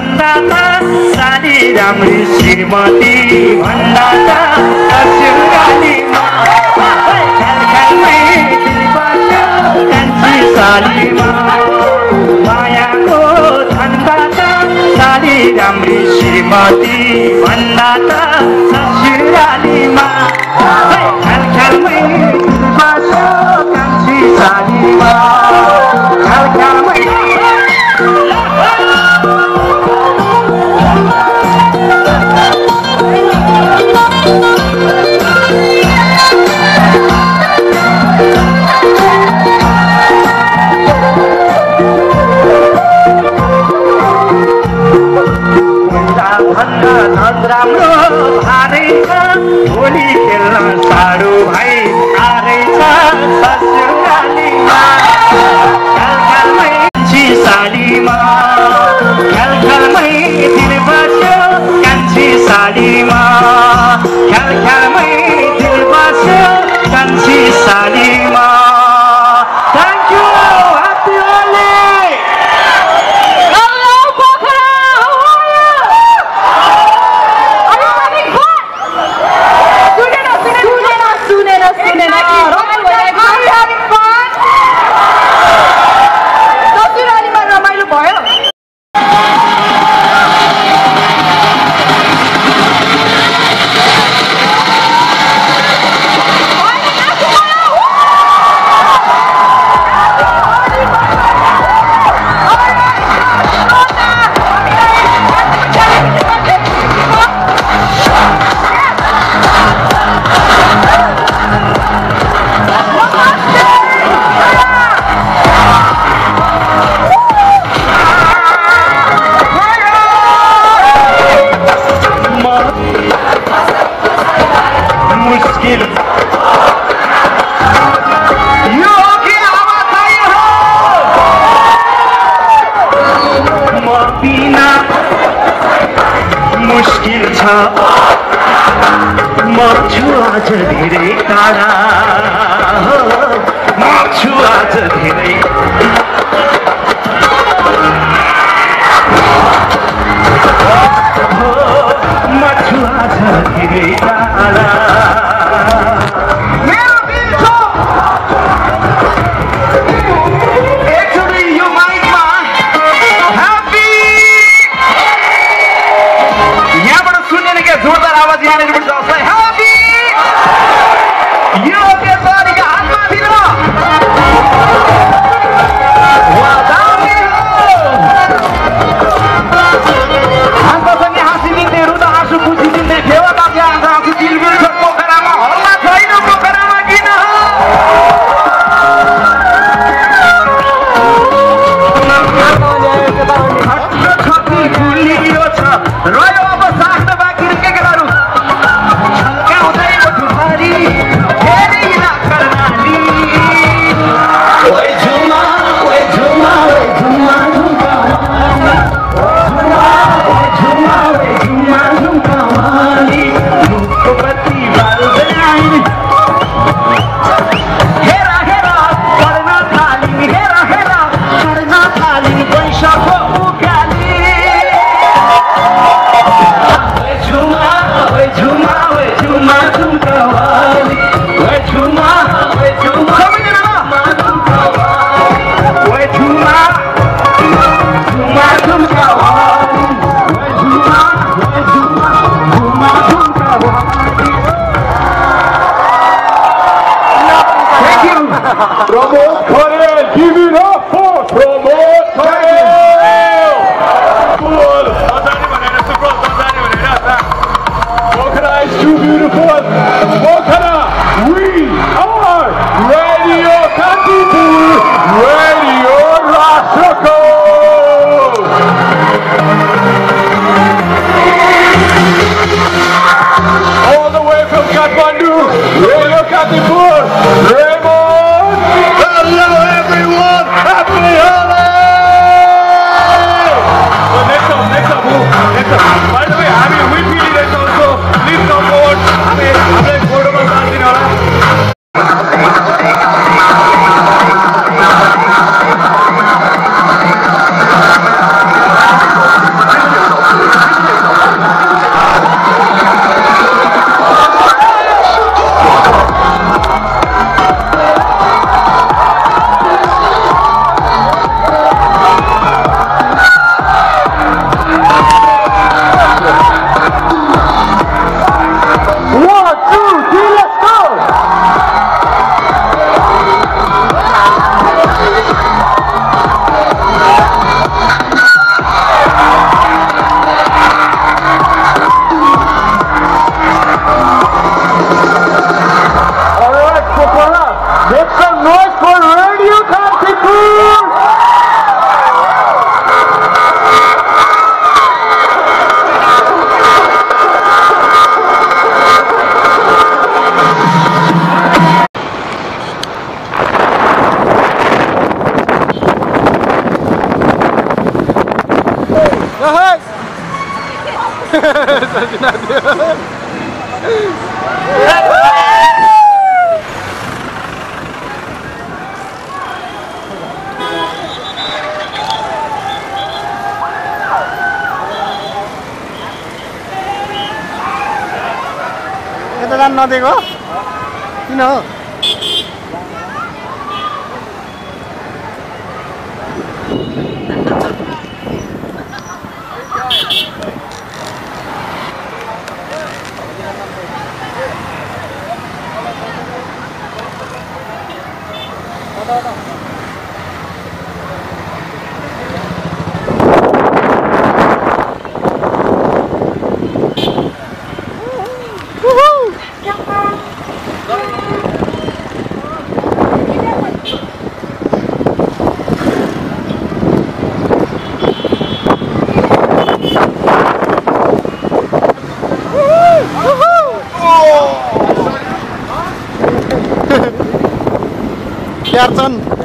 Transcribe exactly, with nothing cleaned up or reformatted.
भन्दाता साली राम्री श्रीमती भन्दाता ससुरालीमा ख्यालख्यालमै दिल बस्यो कान्छी सालीमा मायाको धनदाता साली राम्री श्रीमती भन्दाता ससुरालीमा ख्यालख्यालमै दिल बस्यो कान्छी सालीमा ख्यालख्यालमै धन राम्रो भारै छ होली खेल्न साडो भाइ आरै छ ससुरालीमा ख्यालख्यालमै कान्छी सालीमा ख्यालख्यालमै दिल बस्यो कान्छी सालीमा ख्यालख्यालमै दिल बस्यो कान्छी सालीमा थ्याङ्क यू ह्यापी होली मुस्किल छ म छु आज धेरै टाढा म छु आज धेरै म छु आज धेरै टाढा जोरदार आवाज यहाँनिर पनि जसलाई ह्यापी यो के सारीका हातमा दिन वादाउने हो हाँस्दाखेरि हाँसिदिँदै रुँदा आँसु पुछिदिँदै फेवा बाजे आँखा आँसु चिलबिल छ पोखरामा हल्ला छैन पोखरामा किन छट्टी फुलियो छ रह्यो अब सास्न बाँकी यता जान नदिएको किन हो यार चन